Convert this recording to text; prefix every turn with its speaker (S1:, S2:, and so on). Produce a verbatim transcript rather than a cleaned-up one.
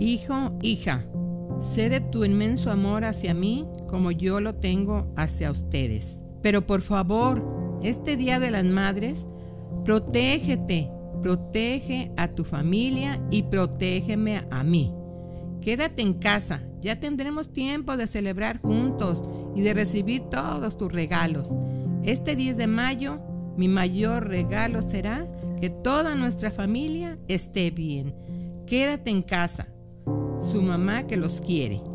S1: Hijo, hija, sé de tu inmenso amor hacia mí como yo lo tengo hacia ustedes. Pero por favor, este Día de las Madres, protégete, protege a tu familia y protégeme a mí. Quédate en casa, ya tendremos tiempo de celebrar juntos y de recibir todos tus regalos. Este diez de mayo, mi mayor regalo será que toda nuestra familia esté bien. Quédate en casa. Su mamá que los quiere.